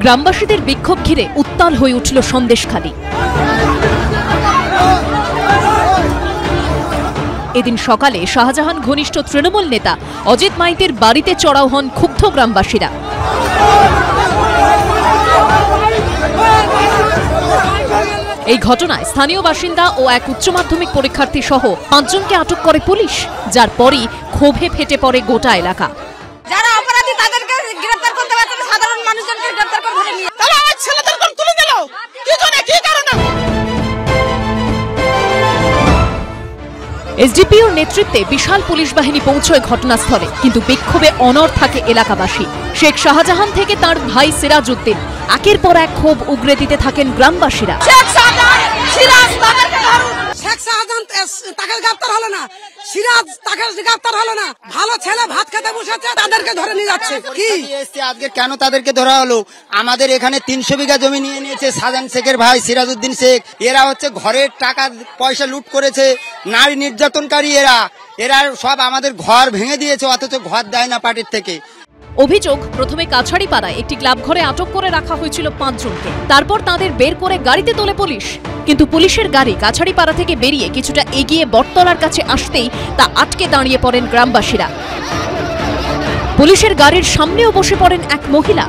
গ্রামবাসীদের বিক্ষোভ ঘিরে উত্তাল হয়ে উঠল সন্দেশখালী। এদিন সকালে শাহজাহান ঘনিষ্ঠ তৃণমূল নেতা অজিত মাইতির বাড়িতে চড়াও হন ক্ষুব্ধ গ্রামবাসীরা। এই ঘটনায় স্থানীয় বাসিন্দা ও এক উচ্চ মাধ্যমিক পরীক্ষার্থী সহ 5 জনকে আটক করে পুলিশ, যার পরই ক্ষোভে ফেটে পড়ে গোটা এলাকা। যারা অপরাধী তাদেরকে গ্রেফতার করতে পারছে না, সাধারণ মানুষজনকে গ্রেফতার করে ধরে নিয়ে তাহলে আমার ছেলেদেরকে তুলে দিল কি জন্য, কি কারণে? এসডিপিওর নেতৃত্বে বিশাল পুলিশ বাহিনী পৌঁছয় ঘটনাস্থলে, কিন্তু বিক্ষোভে অনড় থাকে এলাকাবাসী। শেখ শাহজাহান থেকে তার ভাই সিরাজউদ্দিন একের পর এক ক্ষোভ উগরে দিতে থাকেন গ্রামবাসীরা। শেখ শাহজাহান তাকে গ্রেফতার হলো না, সিরাজ তাকে গ্রেফতার হলো না, ভালো ছেলে ভাত খেতে বসেছে তাদেরকে ধরে নিয়ে যাচ্ছে। কি আজকে কেন তাদেরকে ধরা হলো? আমাদের এখানে 300 বিঘা জমি নিয়ে নিয়েছে শাহজাহান শেখের ভাই সিরাজউদ্দিন শেখ। এরা হচ্ছে ঘরের টাকা পয়সা লুট করেছে, নারী নির্যাতনকারী। এরা সব আমাদের ঘর ভেঙে দিয়েছে, অথচ ঘর দেয় না পার্টির থেকে। অভিযোগ, প্রথমে কাছাড়িপাড়ায় একটি ক্লাব ঘরে আটক করে রাখা হয়েছিল 5 জনকে, তারপর তাদের বের করে গাড়িতে তোলে পুলিশ। কিন্তু পুলিশের গাড়ি কাছাড়িপাড়া থেকে বেরিয়ে কিছুটা এগিয়ে বটতলার কাছে আসতেই তা আটকে দাঁড়িয়ে পড়েন গ্রামবাসীরা। পুলিশের গাড়ির সামনেও বসে পড়েন এক মহিলা।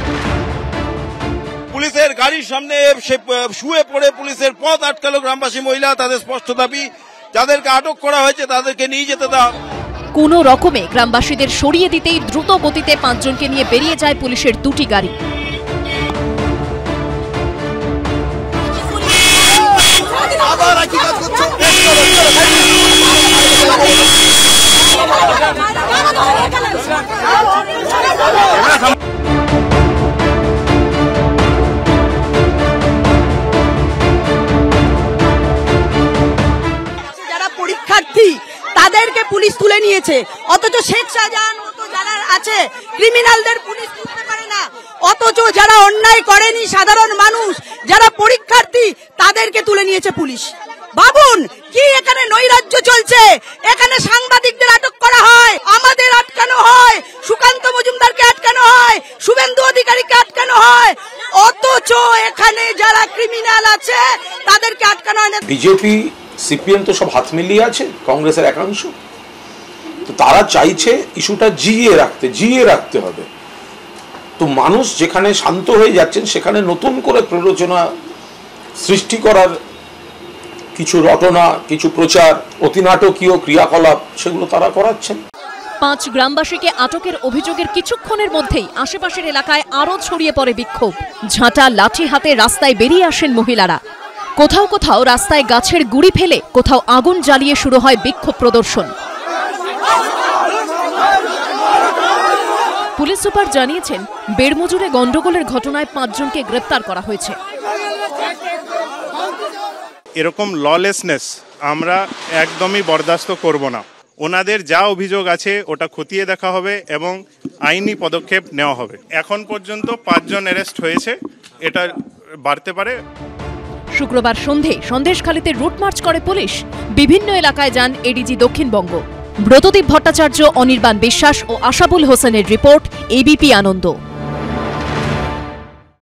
পুলিশের গাড়ির সামনে শুয়ে পড়ে পুলিশের পথ আটকালো গ্রামবাসী মহিলা। তাদের স্পষ্ট দাবি, যাদেরকে আটক করা হয়েছে তাদেরকে নিয়ে যেতে দাও। কোনো রকমে গ্রামবাসীদের সরিয়ে দিতেই দ্রুত গতিতে 5 জনকে নিয়ে বেরিয়ে যায় পুলিশের 2টি গাড়ি। যারা পরীক্ষার্থী তাদেরকে পুলিশ তুলে নিয়েছে, অথচ শেখ শাহজাহান মতো যারা আছে ক্রিমিনালদের পুলিশ তুলতে পারে না। অথচ যারা অন্যায় করেনি, সাধারণ মানুষ যারা পরীক্ষার্থী তাদেরকে তুলে নিয়েছে পুলিশ। ভাবুন কি এখানে নৈরাজ্য চলছে। এখানে সাংবাদিকদের আটক করা হয়, আমাদের আটকানো হয়, সুকান্ত মজুমদারকে আটকানো হয়, শুভেন্দু অধিকারীকে আটকানো হয়, অথচ এখানে যারা ক্রিমিনাল আছে তাদেরকে আটকানো হয় না। বিজেপি সিপিএম তো সব হাত মিলিয়ে আছে, কংগ্রেসের একাংশ। তো তারা চাইছে ইস্যুটা জিয়ে রাখতে হবে। তো মানুষ যেখানে শান্ত হয়ে যাচ্ছেন সেখানে নতুন করে প্ররোচনা সৃষ্টি করার কিছু রটনা, কিছু প্রচার, অতিনাটকীয় ক্রিয়াকলাপ সেগুলো তারা করাচ্ছেন। 5 গ্রামবাসীকে আটকের অভিযোগের কিছুক্ষণের মধ্যেই আশেপাশের এলাকায় আরও ছড়িয়ে পড়ে বিক্ষোভ। ঝাঁটা লাঠি হাতে রাস্তায় বেরিয়ে আসেন মহিলারা। কোথাও কোথাও রাস্তায় গাছের গুঁড়ি ফেলে, কোথাও আগুন জ্বালিয়ে শুরু হয় বিক্ষোভ প্রদর্শন। পুলিশ সুপার জানিয়েছেন, বেড়মজুরে গন্ডগোলের ঘটনায় 5 জনকে গ্রেফতার করা হয়েছে। এরকম ললেসনেস আমরা একদমই বরদাস্ত করব না। ওনাদের যা অভিযোগ আছে ওটা খতিয়ে দেখা হবে এবং আইনি পদক্ষেপ নেওয়া হবে। এখন পর্যন্ত 5 জন অ্যারেস্ট হয়েছে, এটা বাড়তে পারে। শুক্রবার সন্ধে সন্দেশখালীতে রুট মার্চ করে পুলিশ। বিভিন্ন এলাকায় যান এডিজি দক্ষিণবঙ্গ। ব্রতদীপ ভট্টাচার্য, অনির্বাণ বিশ্বাস ও আশাবুল হোসেনের রিপোর্ট, এবিপি আনন্দ।